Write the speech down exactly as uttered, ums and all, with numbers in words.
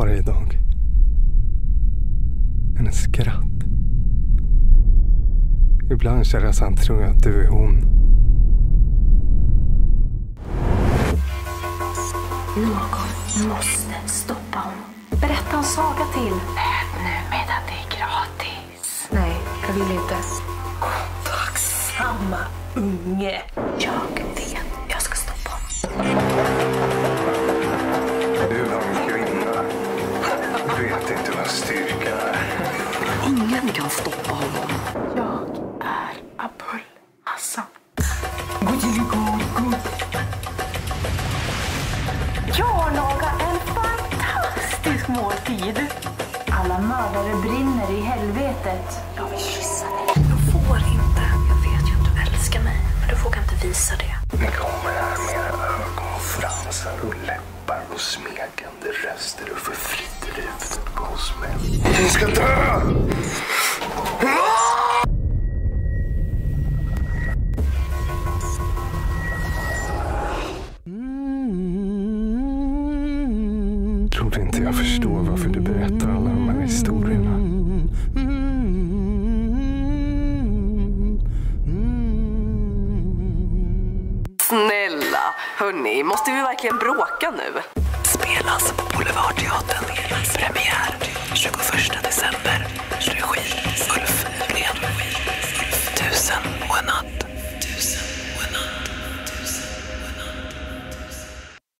varje dag. Hennes skratt. Ibland känner jag så han tror att du är hon. Någon måste stoppa honom. Berätta en saga till. Nu medan det är gratis. Nej, jag vill inte. Tacksamma unge. Jag vet, jag ska stoppa honom. Du är en kvinna. Du vet inte vad styrka är. Ingen kan stoppa honom. Jag är Abul Hassan. Jag har lagat en fantastisk måltid. Alla mördare brinner i helvetet. Jag vill kyssa dig. Jag får inte. Jag vet ju att du älskar mig. Men du vågar inte visa det. Ni kommer här med era ögonfransar och läppar och smekande röster och förfrider huvudet på oss män. Ni ska dö! Tror du inte jag förstår varför du berättar alla de här historierna? Snälla, hörni, måste vi verkligen bråka nu? Spelas på Boulevardteatern.